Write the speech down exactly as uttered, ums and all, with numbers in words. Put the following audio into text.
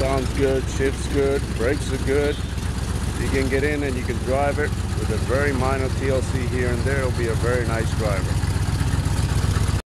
sounds good, shifts good, brakes are good. You can get in and you can drive it with a very minor T L C here and there. It'll be a very nice driver.